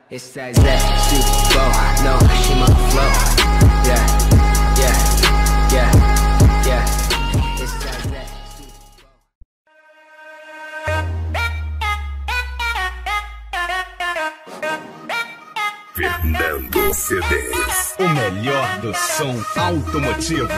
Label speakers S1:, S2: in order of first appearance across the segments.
S1: It's that Super Bowl, no, she my flow. Yeah, yeah, yeah, yeah. It's that Super Bowl.
S2: Fernando CDs, o melhor do som automotivo.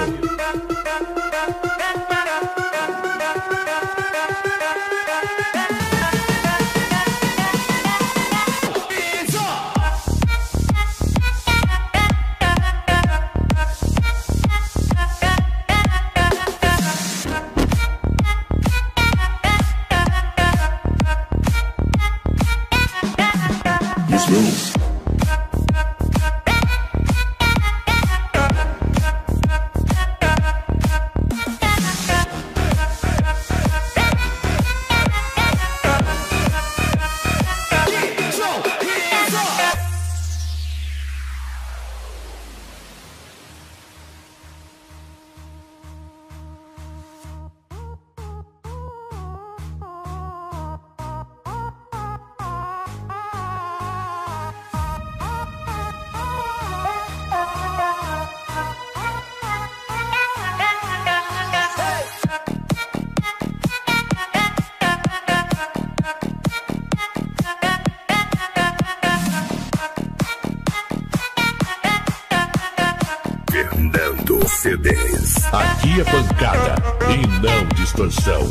S2: Fernando CDs. Aqui é pancada e não distorção.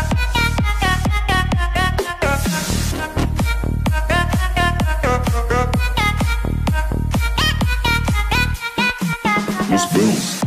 S2: Os Bros.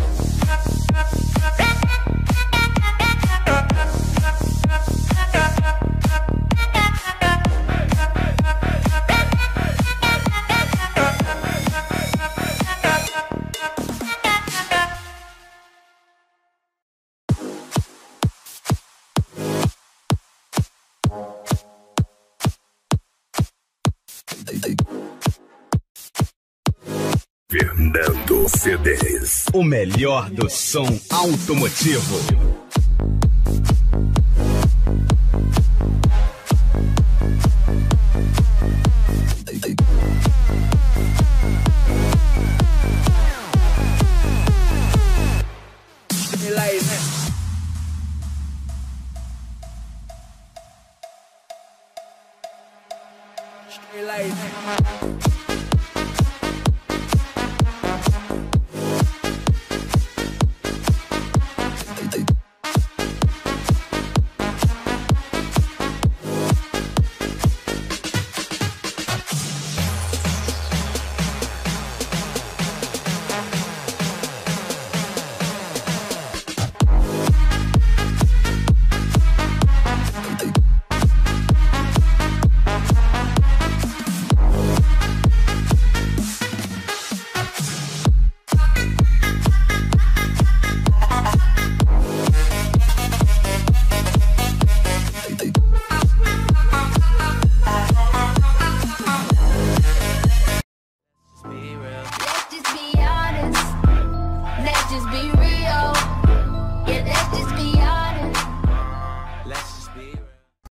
S2: Fernando CDs, o melhor do som automotivo.
S1: Straight like